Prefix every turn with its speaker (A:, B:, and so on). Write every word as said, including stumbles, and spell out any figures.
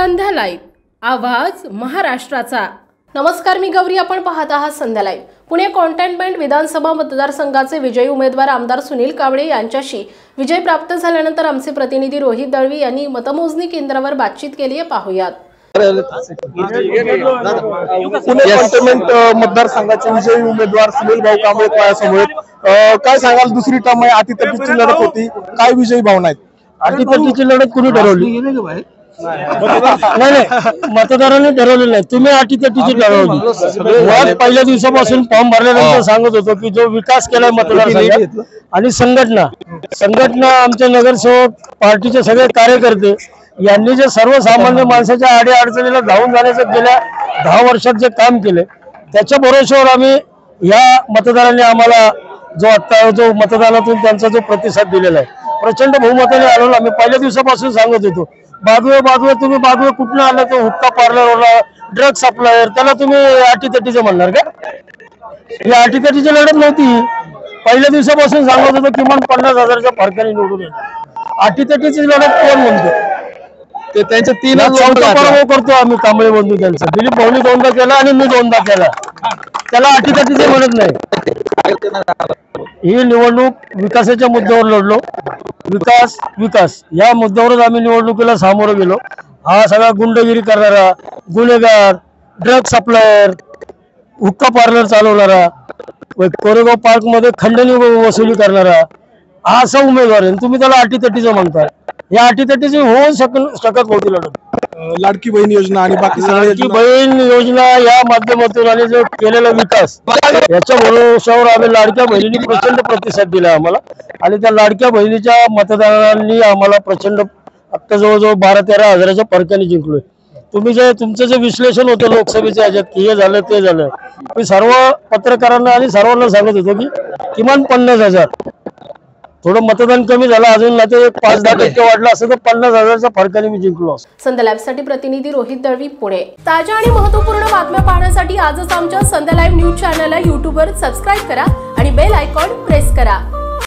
A: संध्या live, आवाज महाराष्ट्राचा। नमस्कार, मी गौरी, आपण पाहत आहात संध्या लाईव्ह। पुणे कॉन्टेनमेंट विधानसभा मतदारसंघाचे विजयी उमेदवार आमदार सुनील कावळे यांच्याशी विजय प्राप्त झाल्यानंतर आमचे प्रतिनिधी रोहित दळवी यांनी मतमोजणी केंद्रावर बातचीत केली आहे, पाहूयात।
B: पुणे कॉन्टेनमेंट मतदारसंघाचे विजयी उमेदवार सुनील भाऊ कांबळे माझ्यासमोर, काय सांगाल? दुसरी टर्म आहे, अटीतटीची लढत होती, काय विजयी भावना आहेत?
C: अटीतटीची लढत कुणी ठरवली? नाही नाही, मतदारांनी ठरवलेलं नाही, तुम्ही अटीतटीची ठरवली। पहिल्या दिवसापासून फॉर्म भरल्यानंतर सांगत होतो की जो विकास केलाय मतदारसंघात आणि संघटना संघटना आमचे नगरसेवक, पार्टीचे सगळे कार्यकर्ते यांनी जे सर्वसामान्य माणसाच्या आडी अडचणीला धावून जाण्याचं गेल्या दहा वर्षात जे काम केले त्याच्या भरोश्यावर आम्ही या मतदारांनी आम्हाला जो आता जो मतदानातून त्यांचा जो प्रतिसाद दिलेला आहे प्रचंड बहुमताने आलो। आम्ही पहिल्या दिवसापासून सांगत होतो बाजूला बाजूला तुम्ही बाजूला कुठनं आलं तो हुक्का पार्लरवरला ड्रग सप्लायर, त्याला तुम्ही अटीतटीचं म्हणणार का? ही अटीतटीची लढत नव्हती। पहिल्या दिवसापासून सांगत होतो किमान पन्नास हजारच्या फरकाने निवडून येणार। अटीतटीची लढत कोण म्हणतो?
B: ते त्यांच्या तीन
C: पराभव करतो आम्ही कांबळे बंधू त्यांचा। दिलीप भाऊनी दोनदा केला आणि मी दोनदा केला, त्याला अटीतटीचं म्हणत नाही। ही निवडणूक विकासाच्या मुद्द्यावर लढलो, विकास विकास या मुद्द्यावरच आम्ही निवडणुकीला सामोरं गेलो। हा सगळा गुंडगिरी करणारा, गुन्हेगार, ड्रग सप्लायर, हुक्का पार्लर चालवणारा, कोरेगाव पार्क मध्ये खंडणी वसुली करणारा हा असा उमेदवार आहे, तुम्ही त्याला अटीतटीचं म्हणताय। या अटीतटीची होऊ शकत होती लढत।
B: लाडकी बहीण योजना आणि बाकी
C: लाडकी बहीण योजना या माध्यमातून आणि जो केलेला विकास याच्या भरोश्यावर आम्ही लाडक्या बहिणींनी प्रचंड प्रतिसाद दिला आम्हाला, आणि त्या लाडक्या बहिणीच्या मतदारांनी आम्हाला प्रचंड आता जवळजवळ बारा तेरा हजाराच्या फरकाने जिंकलोय। तुम्ही जे तुमचं जे विश्लेषण होतं लोकसभेच्या याच्यात की हे झालं ते झालं, मी सर्व पत्रकारांना आणि सर्वांना सांगत होतो की किमान पन्नास हजार, थोडं मतदान कमी झालं अजून, ना ते पाच दहा टक्के वाढलं असं तर पन्नास हजारच्या फरकाने मी जिंकलो।
A: संध्या लाईव्ह साठी प्रतिनिधी रोहित दळवी, पुणे। ताज्या आणि महत्त्वपूर्ण बातम्या पाहण्यासाठी आजच आमच्या संध्या लाईव्ह न्यूज चॅनलला यूट्यूबवर सबस्क्राईब करा आणि बेल आयकॉन प्रेस करा।